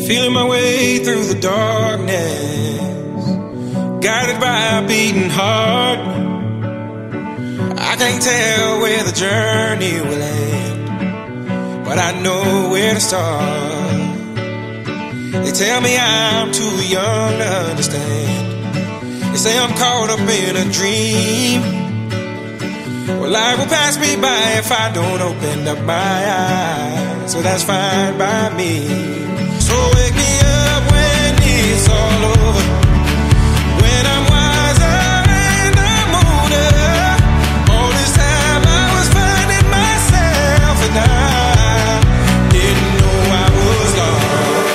Feeling my way through the darkness, guided by a beating heart. I can't tell where the journey will end, but I know where to start. They tell me I'm too young to understand. They say I'm caught up in a dream. Well, life will pass me by if I don't open up my eyes, so that's fine by me. So wake me up when it's all over, when I'm wiser and I'm older. All this time I was finding myself and I didn't know I was lost.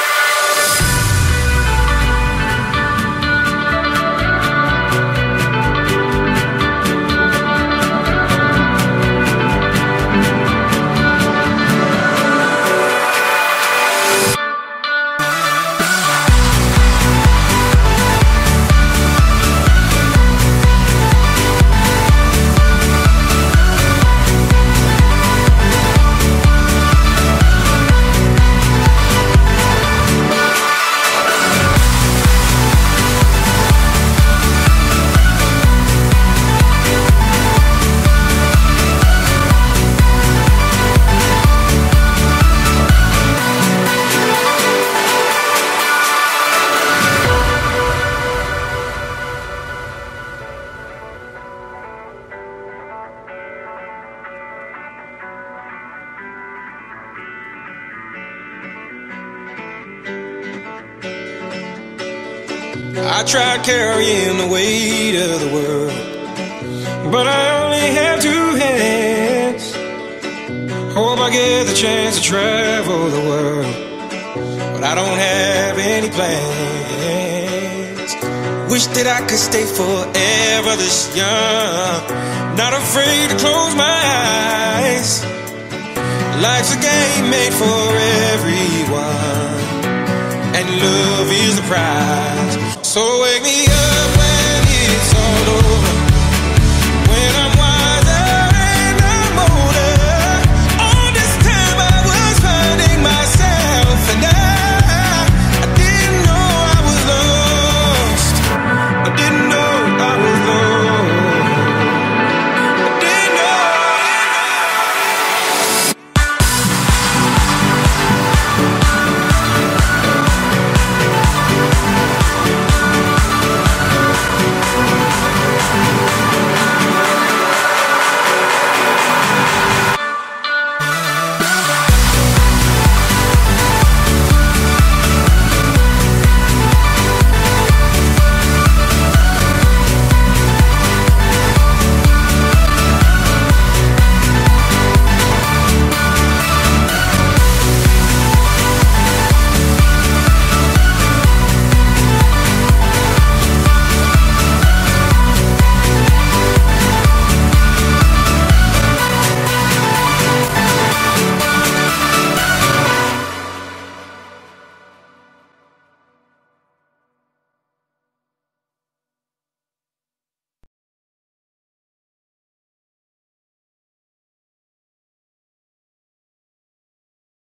I tried carrying the weight of the world, but I only have two hands. Hope I get the chance to travel the world, but I don't have any plans. Wish that I could stay forever this young, not afraid to close my eyes. Life's a game made for everyone, and love is the prize. So wake me up